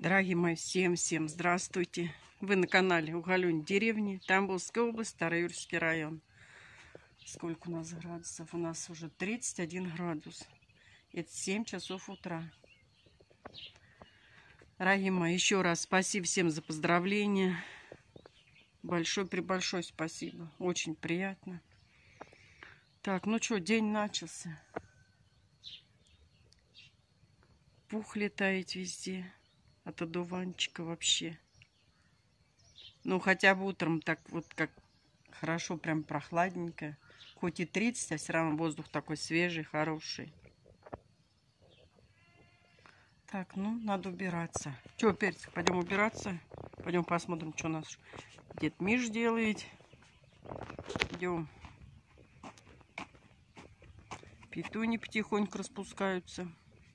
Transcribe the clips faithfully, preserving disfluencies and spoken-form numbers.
Дорогие мои, всем-всем здравствуйте! Вы на канале Уголюнь деревни, Тамбовская область, Староюрский район. Сколько у нас градусов? У нас уже тридцать один градус. Это семь часов утра. Дорогие мои, еще раз спасибо всем за поздравления. Большое-пребольшое спасибо. Очень приятно. Так, ну что, день начался. Пух летает везде. От одуванчика вообще. Ну, хотя бы утром так вот как хорошо, прям прохладненько. Хоть и тридцать, а все равно воздух такой свежий, хороший. Так, ну, надо убираться. Че, перцик, пойдем убираться? Пойдем посмотрим, что у нас дед Миш делает. Идем. Петуни потихоньку распускаются.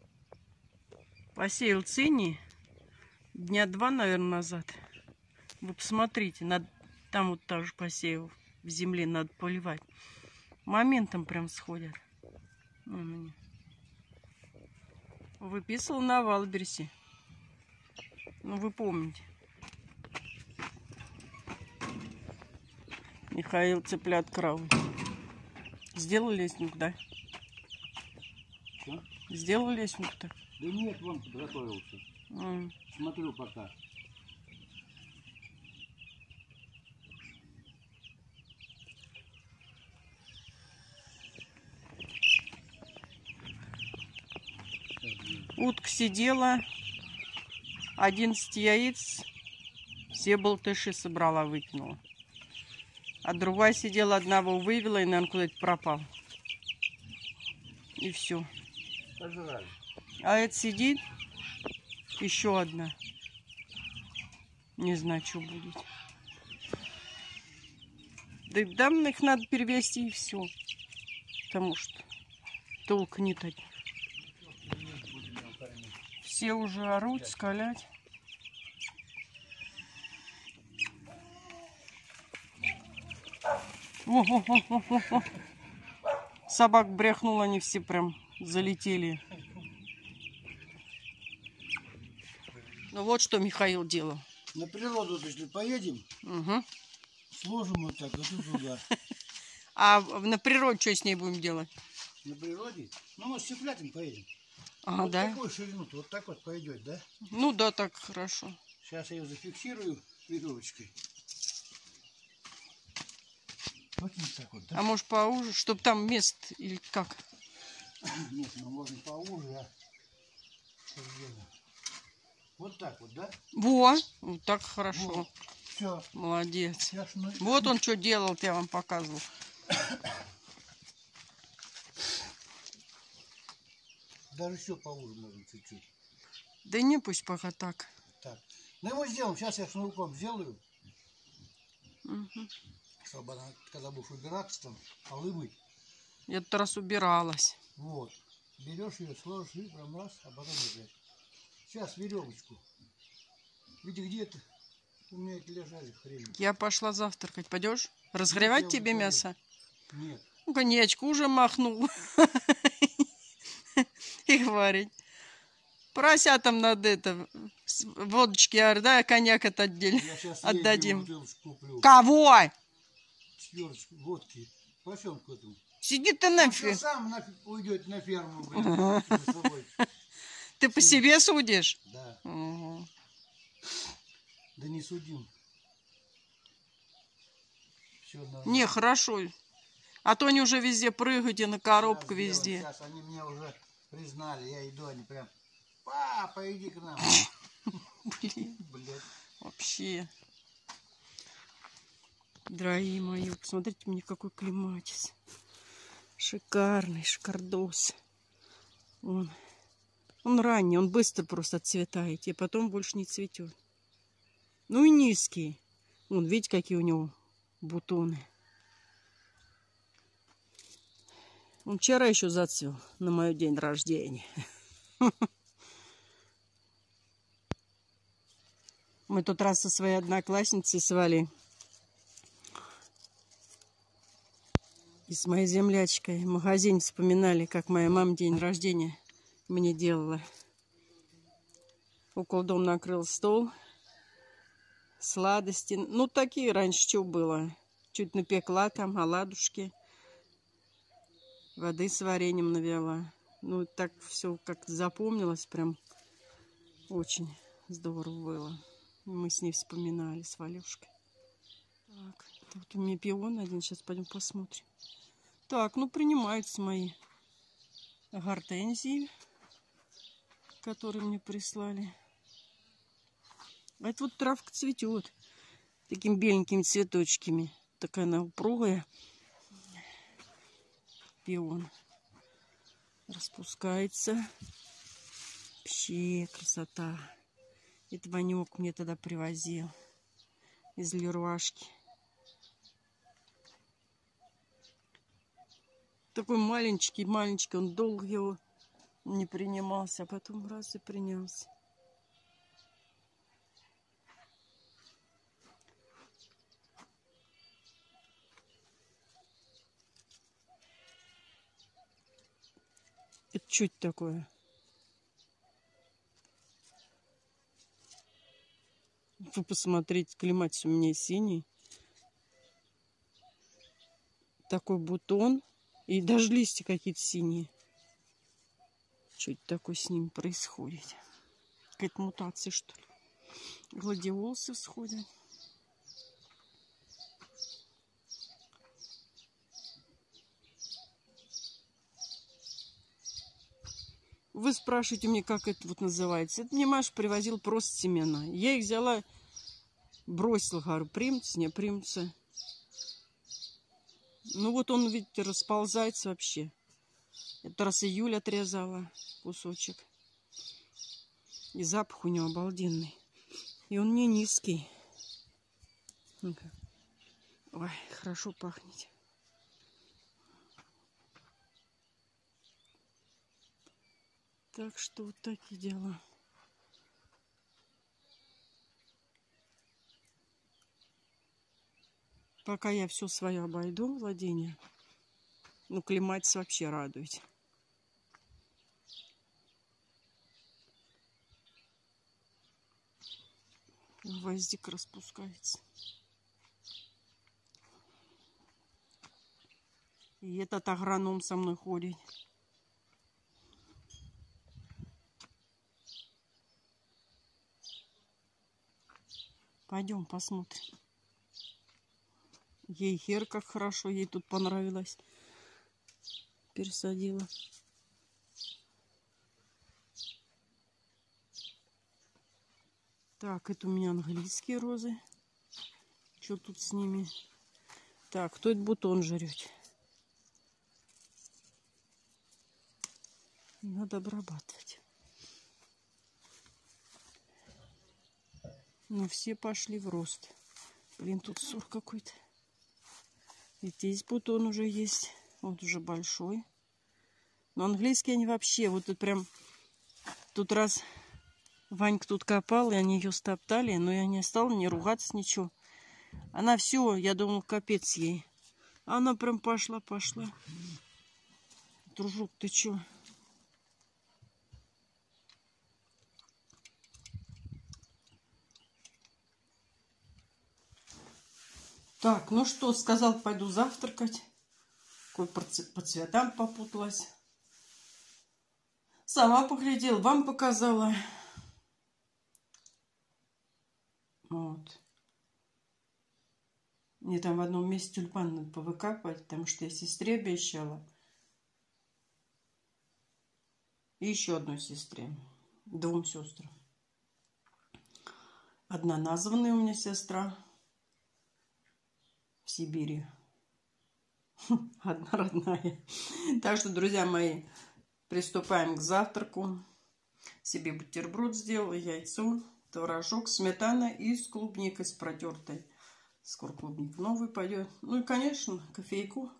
Посеял цини дня два, наверное, назад. Вы посмотрите, надо, там вот также посеял в земле, надо поливать. Моментом прям сходят. Выписывал на Валберсе. Ну, вы помните. Михаил цыплят крал. Сделал лестницу, да? Что? Сделал лестницу-то? Да нет, вон подготовился. Mm. Смотрю пока. Утка сидела, одиннадцать яиц, все болтыши собрала, выкинула. А другая сидела, одного вывела и, наверное, куда-то пропал. И все. Пожрали. А это сидит, еще одна. Не знаю, что будет. Да там их надо перевести и все. Потому что толк нет от них. Все уже орут, скалять. О -о -о -о -о -о. Собак бряхнуло, они все прям залетели. Ну вот что Михаил делал. На природу, если поедем, угу. Сложим вот так, вот туда. А на природе что с ней будем делать? На природе? Ну, мы с цыплятами поедем. Ага, вот да? Такую ширину, вот так вот пойдет, да? Ну да, так хорошо. Сейчас я ее зафиксирую веревочкой. Вот так вот, да? А может поуже, чтобы там место или как? Нет, ну можно поуже, а вот так вот, да? Во, вот так хорошо. Вот. Все. Молодец. Мы... Вот он что делал, я вам показывал. Даже все поуже можно чуть-чуть. Да не, пусть пока так. Так. Ну мы сделаем. Сейчас я шнурком сделаю. Угу. Чтобы она, когда будешь убираться, там полы быть. Я тут раз убиралась. Вот. Берешь ее, сложишь и прям раз, а потом опять. Сейчас веревочку. Видите, где-то у меня это лежали хрень. Я пошла завтракать. Пойдешь? Разгревать Нет, тебе мясо? Нет. Ну, коньячку уже махнул. И варить. Поросятам надо это, водочки, да, коньяк это отдельно отдадим. Кого? Четверочку водки. Поросенку этому. Сиди ты нафиг. Сам нафиг уйдет на ферму, блин. Ты по себе судишь? Да. Угу. Да не судим. Не, хорошо. А то они уже везде прыгают, и на коробку сейчас везде. Сделаем. Сейчас они меня уже признали. Я иду, они прям, папа, иди к нам. Блин, блядь. Вообще. Дорогие мои, посмотрите мне, какой клематис. Шикарный, шикардос. Он, он ранний, он быстро просто отцветает, и потом больше не цветет. Ну и низкий. Вон, видите, какие у него бутоны. Он вчера еще зацвел на мой день рождения. Мы тут раз со своей одноклассницей с Валей и с моей землячкой в магазине вспоминали, как моя мама день рождения мне делала. Около дома накрыл стол. Сладости. Ну, такие раньше что было. Чуть напекла там оладушки. Воды с вареньем навела. Ну, так все как-то запомнилось. Прям очень здорово было. Мы с ней вспоминали, с Валюшкой. Так, тут у меня пион один. Сейчас пойдем посмотрим. Так, ну, принимаются мои гортензии, которые мне прислали. А это вот травка цветет. Такими беленькими цветочками. Такая она упругая. Пион. Распускается. Вообще красота. Это Ванек мне тогда привозил. Из Леруашки. Такой маленький, маленький. Он долго его не принимался. А потом раз и принялся. Это что это такое? Вы посмотрите, клематис у меня синий. Такой бутон. И даже листья какие-то синие. Что это такое с ним происходит? Какая-то мутация, что ли? Гладиолусы всходят. Вы спрашиваете мне, как это вот называется. Это мне Маша привозил просто семена. Я их взяла, бросила, говорю, примутся, не примутся. Ну вот он, видите, расползается вообще. Это раз июль отрезала кусочек. И запах у него обалденный. И он не низкий. Ну-ка. Ой, хорошо пахнет. Так что вот такие дела. Пока я все свое обойду, владение. Ну, клематис вообще радует. Гвоздик распускается. И этот агроном со мной ходит. Пойдем посмотрим. Ей хер как хорошо, ей тут понравилось. Пересадила. Так, это у меня английские розы. Что тут с ними? Так, кто этот бутон жрет? Надо обрабатывать. Ну, все пошли в рост. Блин, тут ссор какой-то. И здесь бутон уже есть. Вот уже большой. Но английские они вообще, вот тут прям, тут раз Ванька тут копал, и они ее стоптали, но я не стала не ругаться, ничего. Она все, я думал, капец ей. Она прям пошла, пошла. Дружок, ты че? Так, ну что, сказал, пойду завтракать. Какой по цветам попуталась. Сама поглядела, вам показала. Вот. Мне там в одном месте тюльпан надо повыкапывать, потому что я сестре обещала. И еще одной сестре. Двум сестрам. Одна названная у меня сестра в Сибири. Одна родная. Так что, друзья мои, приступаем к завтраку. Себе бутерброд сделала, яйцо, творожок, сметана и с клубникой, с протертой. Скоро клубник новый пойдет. Ну и, конечно, кофейку.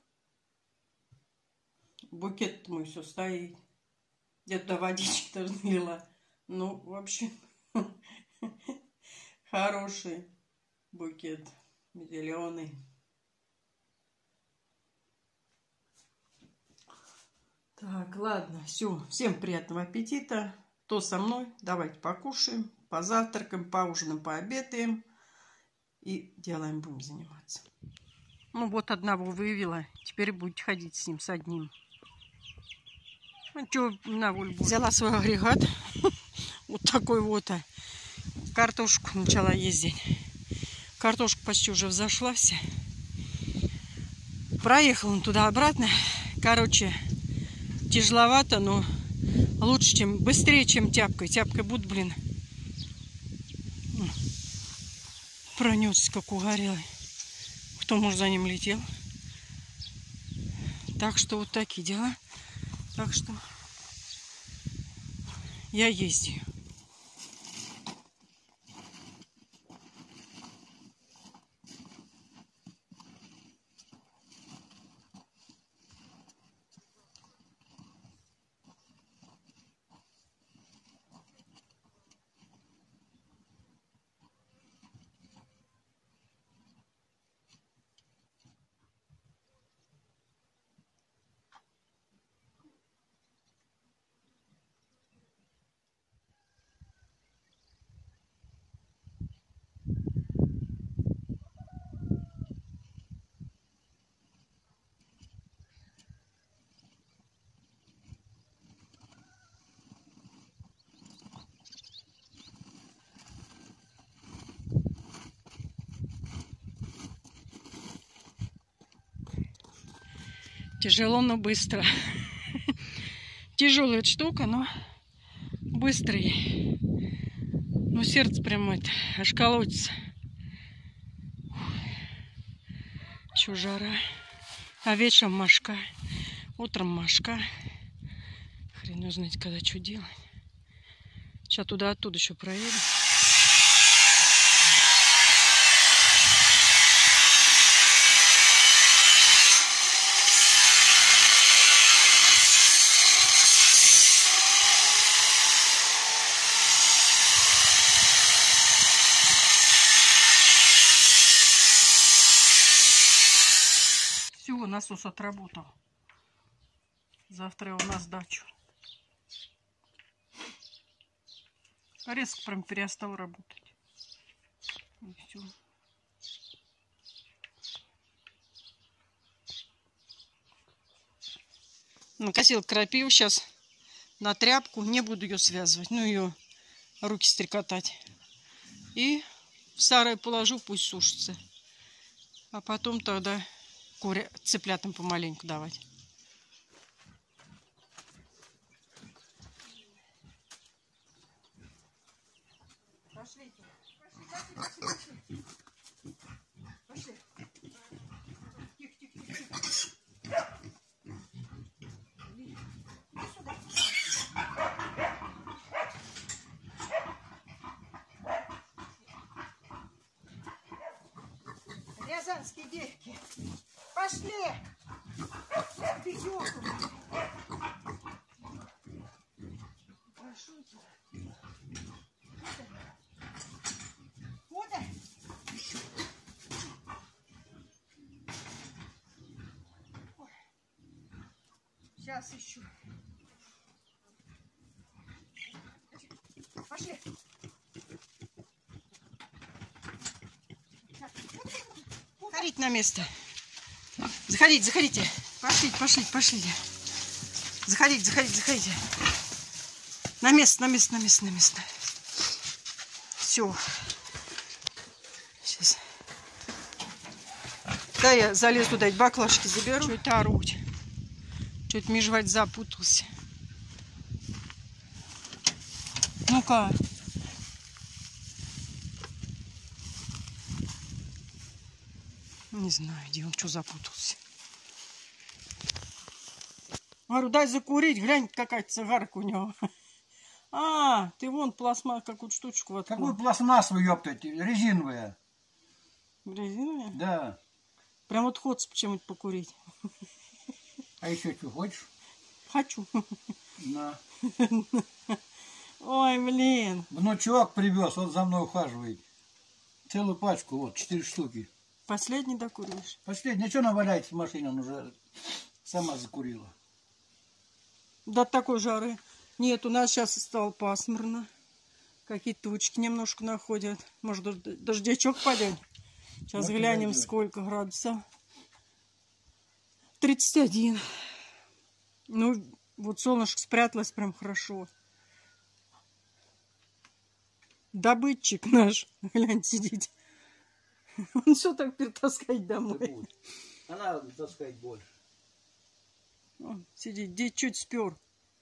Букет мой все стоит. Где-то водички даже налила. Ну, в общем, хороший букет. Зеленый. Так, ладно, все. Всем приятного аппетита. Кто со мной? Давайте покушаем, позавтракаем, поужинаем, пообедаем. И делаем будем заниматься. Ну вот одного вывела. Теперь будете ходить с ним, с одним. Ну что, на волю будет. Взяла свой агрегат. Вот такой вот. Картошку начала ездить. Картошка почти уже взошла вся. Проехал он туда-обратно. Короче, тяжеловато, но лучше, чем быстрее, чем тяпкой. Тяпкой будут, блин. Пронесся, как угорелый. Кто, может, за ним летел. Так что вот такие дела. Так что я ездил. Тяжело, но быстро. Тяжелая штука, но быстрый. Ну, сердце прямо это, аж колотится. Чё жара. А вечером мошка. Утром мошка. Хрен его знает, когда что делать. Сейчас туда-оттуда еще проеду. Насос отработал. Завтра у нас дачу. Резко прям перестал работать. И все. Накосил крапиву сейчас на тряпку. Не буду ее связывать. Ну, ее руки стрекотать. И в сарай положу, пусть сушится. А потом тогда куря... цыплятам помаленьку давать. Пошли. Пошли, пошли, пошли. Пошли. Тихо, тихо, тихо. Иди сюда. Рязанские девки. Пошли! Бегём! Прошу тебя. Куда? Сейчас ищу. Пошли! Заходите на место. Заходите, заходите. Пошлите, пошлите, пошлите. Заходите, заходите, заходите. На место, на место, на место, на место. Все. Сейчас. Да, я залезу туда, эти баклажки заберу. Что это оруть? Что-то межевать запутался. Ну-ка. Не знаю, где он, что запутался. Говорю, дай закурить, глянь, какая цигарка у него. А, ты вон пластмасс какую-то штучку воткнул. Какую пластмассовую, ёптать, резиновая. Резиновая? Да. Прям вот хочется почему-то покурить. А еще что, хочешь? Хочу. На. Ой, блин. Внучок привез, вот за мной ухаживает. Целую пачку, вот, четыре штуки. Последний докуриваешь? Последний, а что она валяется в машине, он уже сама закурила. До такой жары Нет, у нас сейчас стало пасмурно. Какие-то тучки немножко находят. Может, дождячок пойдет. Сейчас вот глянем, сколько градусов. тридцать один. Ну, вот солнышко спряталось прям хорошо. Добытчик наш, глянь, сидит. Он все так перетаскать домой. Она таскать больше. Он сидит, где чуть спер.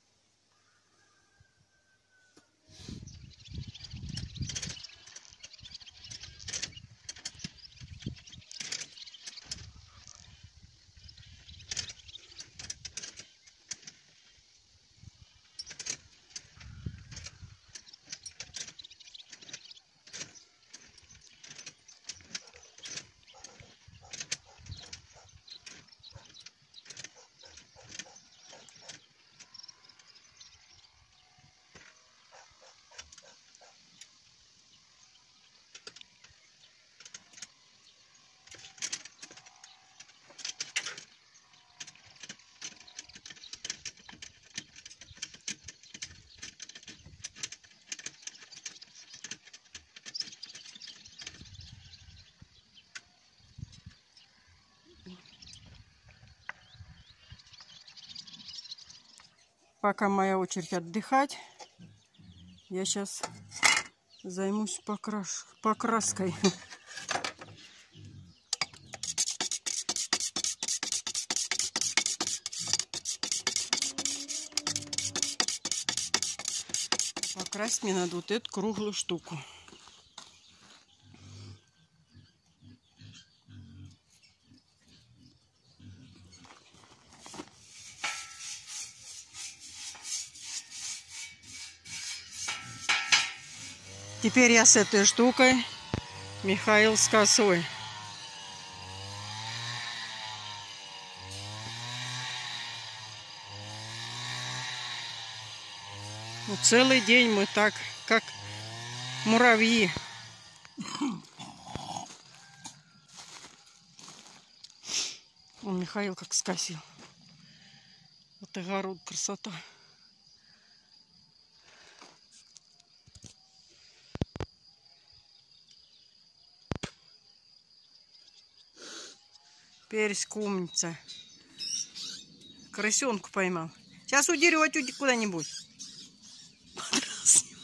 Пока моя очередь отдыхать, я сейчас займусь покраш... покраской. Покрасить мне надо вот эту круглую штуку. Теперь я с этой штукой, Михаил с косой. Ну, целый день мы так, как муравьи. Он Михаил как скосил. Вот огород, красота. Персик умница. Крысенку поймал. Сейчас удерет куда-нибудь. Подрал с ним.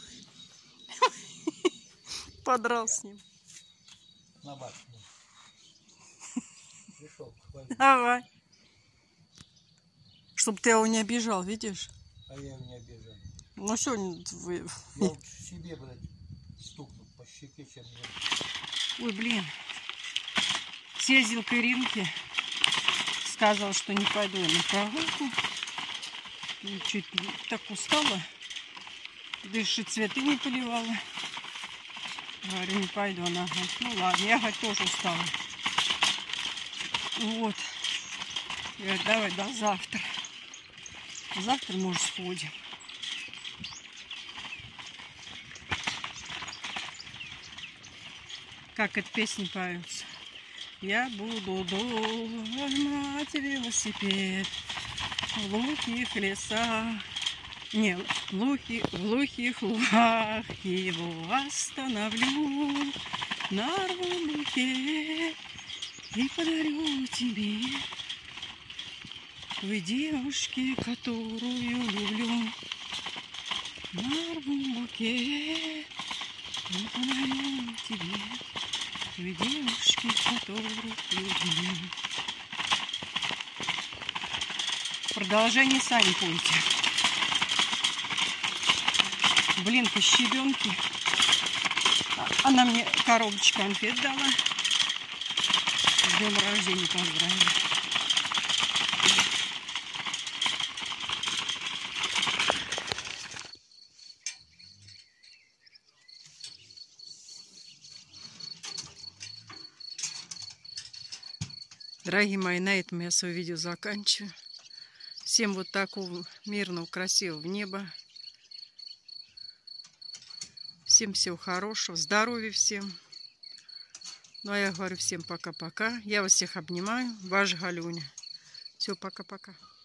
Подрал с ним. На башню. Пришел. Ага. Чтоб ты его не обижал, видишь? А я его не обижал. Ну сегодня вы... Я лучше себе, блядь, стукну по щеке, чем мне. Ой, блин. Съездил к Иринке. Сказал, что не пойду на прогулку. И чуть так устала. Дыши, цветы не поливала. Говорю, не пойду. Она говорит, ну ладно, я хоть тоже устала. Вот. Я говорю, давай до завтра. Завтра, может, сходим. Как эта песня поется. Я буду догнать велосипед в глухих лесах. Не, в глухих, в глухих лугах его остановлю. Нарву букет и подарю тебе. Той девушке, которую люблю. Нарву букет и подарю тебе. Той девушки, которую люблю. Продолжение сами пойте. Блин, по щебенке. Она мне коробочку конфет дала. С днем рождения поздравила. Дорогие мои, на этом я свое видео заканчиваю. Всем вот такого мирного, красивого неба. Всем всего хорошего, здоровья всем. Ну а я говорю всем пока-пока. Я вас всех обнимаю. Ваша Галюня. Все, пока-пока.